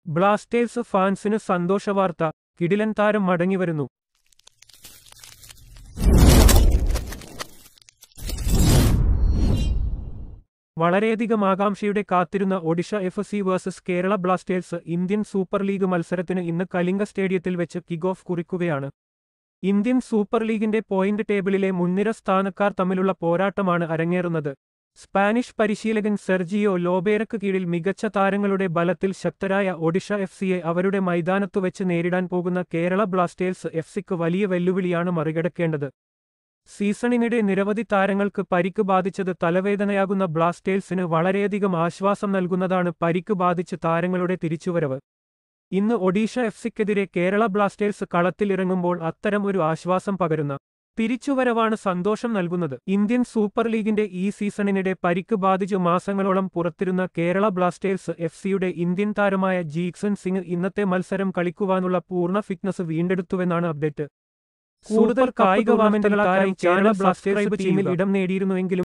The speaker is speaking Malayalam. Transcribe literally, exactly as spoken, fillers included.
ബ്ലാസ്റ്റേഴ്സ് ഫാൻസിന് സന്തോഷവാർത്ത, കിടിലൻ താരം മടങ്ങിവരുന്നു. വളരെയധികം ആകാംക്ഷയുടെ കാത്തിരുന്ന Odisha F C versus Kerala Blasters Indian Super League മത്സരത്തിന് ഇന്ന് കലിംഗ സ്റ്റേഡിയത്തിൽ വെച്ച് കിക്ക് ഓഫ് കുറിക്കുകയാണ്. ഇന്ത്യൻ സൂപ്പർ ലീഗിന്റെ പോയിന്റ് ടേബിളിലെ മുൻനിര സ്ഥാനക്കാർ തമ്മിലുള്ള പോരാട്ടമാണ് അരങ്ങേറുന്നത്. സ്പാനിഷ് പരിശീലകൻ സെർജിയോ ലോബേരക്ക് കീഴിൽ മികച്ച താരങ്ങളുടെ ബലത്തിൽ ശക്തരായ ഒഡിഷ എഫ് സിയെ അവരുടെ മൈതാനത്തുവെച്ച് നേരിടാൻ പോകുന്ന കേരള ബ്ലാസ്റ്റേഴ്സ് എഫ് സിക്ക് വലിയ വെല്ലുവിളിയാണ് മറികടക്കേണ്ടത്. സീസണിനിടെ നിരവധി താരങ്ങൾക്ക് പരിക്ക് ബാധിച്ചത് തലവേദനയാകുന്ന ബ്ലാസ്റ്റേഴ്സിന് വളരെയധികം ആശ്വാസം നൽകുന്നതാണ് പരിക്ക് ബാധിച്ച് താരങ്ങളുടെ തിരിച്ചുവരവ്. ഇന്ന് ഒഡീഷ എഫ് സിക്കെതിരെ കേരള ബ്ലാസ്റ്റേഴ്സ് കളത്തിലിറങ്ങുമ്പോൾ അത്തരം ഒരു ആശ്വാസം പകരുന്ന തിരിച്ചുവരവാണ് സന്തോഷം നൽകുന്നത്. ഇന്ത്യൻ സൂപ്പർ ലീഗിന്റെ ഈ സീസണിനിടെ പരിക്ക് ബാധിച്ച് മാസങ്ങളോളം പുറത്തിരുന്ന കേരള ബ്ലാസ്റ്റേഴ്സ് എഫ് സിയുടെ ഇന്ത്യൻ താരമായ ജീക്സൺ സിംഗ് ഇന്നത്തെ മത്സരം കളിക്കുവാനുള്ള പൂർണ്ണ ഫിറ്റ്നസ് വീണ്ടെടുത്തുവെന്നാണ് അപ്ഡേറ്റ്. കൂടുതൽ കായിക വാമന്റുകളായി കേരള ബ്ലാസ്റ്റേഴ്സ് ടീമിൽ ഇടം നേടിയിരുന്നുവെങ്കിലും